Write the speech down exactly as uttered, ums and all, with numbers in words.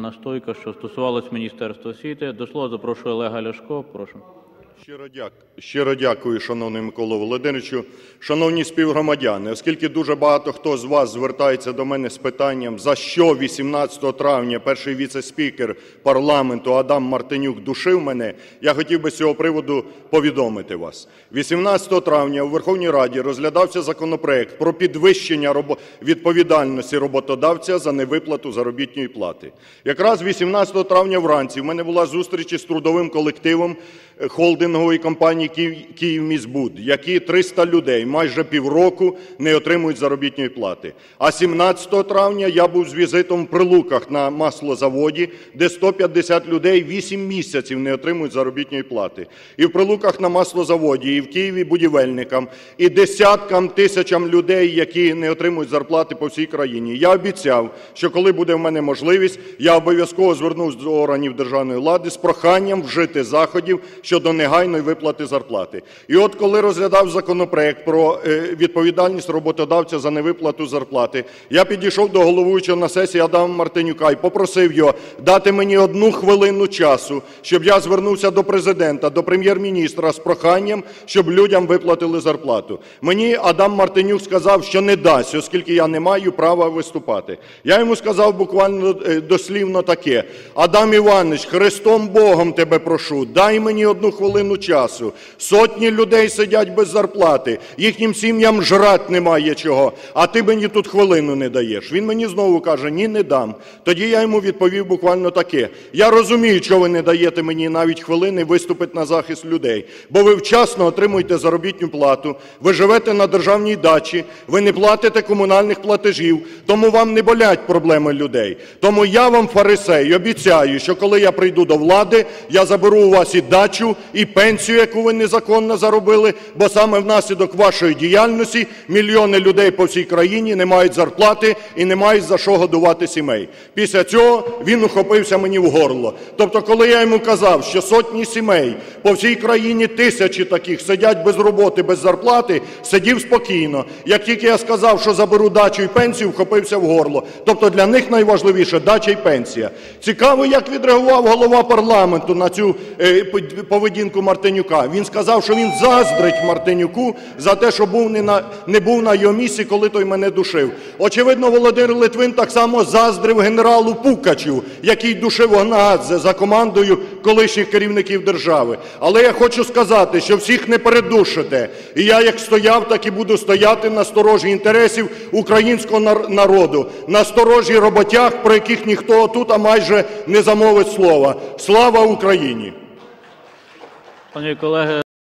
Настойка, що стосувалась Міністерства освіти. До слова запрошую Олега Ляшко. Прошу. Щиро дякую, щиро дякую, шановний Миколо Володимировичу. Шановні співгромадяни, оскільки дуже багато хто з вас звертається до мене з питанням, за що вісімнадцятого травня перший віце-спікер парламенту Адам Мартинюк душив мене, я хотів би з цього приводу повідомити вас. вісімнадцятого травня у Верховній Раді розглядався законопроект про підвищення робо... відповідальності роботодавця за невиплату заробітної плати. Якраз вісімнадцятого травня вранці в мене була зустріч із трудовим колективом холдингової компанії «Київміськбуд», які триста людей майже півроку не отримують заробітної плати. А сімнадцятого травня я був з візитом в Прилуках на маслозаводі, де сто п'ятдесят людей вісім місяців не отримують заробітної плати. І в Прилуках на маслозаводі, і в Києві будівельникам, і десяткам, тисячам людей, які не отримують зарплати по всій країні. Я обіцяв, що коли буде в мене можливість, я обов'язково звернусь до органів державної влади з проханням вжити заходів щодо негайної виплати зарплати. І от коли розглядав законопроект про відповідальність роботодавця за невиплату зарплати, я підійшов до головуючого на сесії Адама Мартинюка і попросив його дати мені одну хвилину часу, щоб я звернувся до Президента, до Прем'єр-міністра з проханням, щоб людям виплатили зарплату. Мені Адам Мартинюк сказав, що не дасть, оскільки я не маю права виступати. Я йому сказав буквально дослівно таке: Адам Іванович, Христом Богом тебе прошу, дай мені одну хвилину часу. Сотні людей сидять без зарплати, їхнім сім'ям жрать немає чого, а ти мені тут хвилину не даєш. Він мені знову каже: ні, не дам. Тоді я йому відповів буквально таке: я розумію, чого ви не даєте мені навіть хвилини виступити на захист людей, бо ви вчасно отримуєте заробітну плату, ви живете на державній дачі, ви не платите комунальних платежів, тому вам не болять проблеми людей. Тому я вам, фарисей, обіцяю, що коли я прийду до влади, я заберу у вас і дачу, і пенсію, яку ви незаконно заробили, бо саме внаслідок вашої діяльності мільйони людей по всій країні не мають зарплати і не мають за що годувати сімей. Після цього він ухопився мені в горло. Тобто, коли я йому казав, що сотні сімей по всій країні, тисячі таких, сидять без роботи, без зарплати, сидів спокійно. Як тільки я сказав, що заберу дачу і пенсію, вхопився в горло. Тобто для них найважливіше дача і пенсія. Цікаво, як відреагував голова парламенту на цю е, поведінку Мартинюка. Він сказав, що він заздрить Мартинюку за те, що був не, на, не був на його місці, коли той мене душив. Очевидно, Володимир Литвин так само заздрив генералу Пукачу, який душив Гонгадзе за командою колишніх керівників держави. Але я хочу сказати, що всіх не передушите. І я як стояв, так і буду стояти на сторожі інтересів українського народу, на сторожі роботяг, про яких ніхто тут а майже не замовить слова. Слава Україні! Пані колеги,